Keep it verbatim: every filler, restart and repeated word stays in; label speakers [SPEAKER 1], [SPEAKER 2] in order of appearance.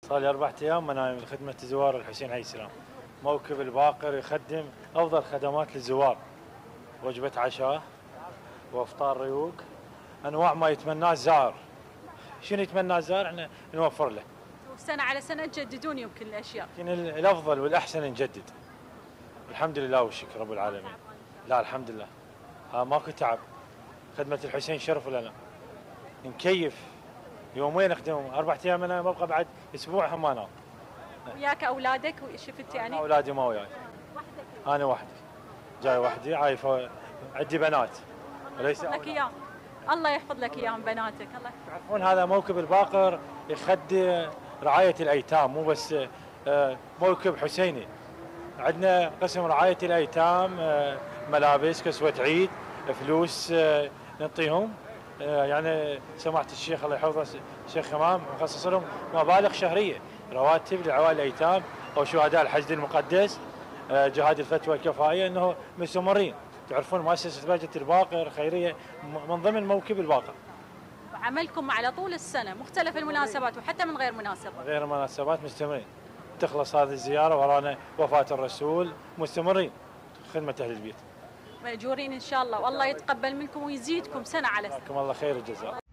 [SPEAKER 1] صار لي أربعة أيام منايم لخدمة زوار الحسين عليه السلام. موكب الباقر يقدم أفضل خدمات للزوار، وجبة عشاء وإفطار ريوق، أنواع ما يتمناه الزائر. شنو يتمناه الزائر احنا نوفر له.
[SPEAKER 2] وسنة على سنة تجددون يمكن الأشياء.
[SPEAKER 1] لكن الأفضل والأحسن نجدد. الحمد لله والشكر رب العالمين. لا الحمد لله. ها ماكو تعب. خدمة الحسين شرف لنا. نكيف يومين نخدمهم، أربعة أيام أنا ببقى بعد أسبوع هم أنام.
[SPEAKER 2] وياك أولادك شفت يعني؟
[SPEAKER 1] أولادي ما وياي. أنا وحدي. جاي وحدي عايفة، عندي بنات.
[SPEAKER 2] وليس لك إياهم. الله يحفظ لك إياهم بناتك. الله
[SPEAKER 1] تعرفون هذا موكب الباقر يخدم رعاية الأيتام، مو بس موكب حسيني. عندنا قسم رعاية الأيتام، ملابس، كسوة عيد، فلوس نعطيهم. يعني سماحة الشيخ الله يحفظه الشيخ همام مخصص لهم مبالغ شهرية رواتب لعوائل الأيتام أو شهداء الحشد المقدس، جهاد الفتوى الكفائية، أنه مستمرين. تعرفون مؤسسة بهجة الباقر خيرية من ضمن موكب الباقر.
[SPEAKER 2] عملكم على طول السنة مختلف المناسبات وحتى من غير مناسبات.
[SPEAKER 1] غير مناسبات مستمرين. تخلص هذه الزيارة ورانا وفاة الرسول، مستمرين خدمة أهل البيت.
[SPEAKER 2] مأجورين إن شاء الله، والله يتقبل منكم ويزيدكم سنة على سنة.
[SPEAKER 1] جزاكم الله خير الجزاء.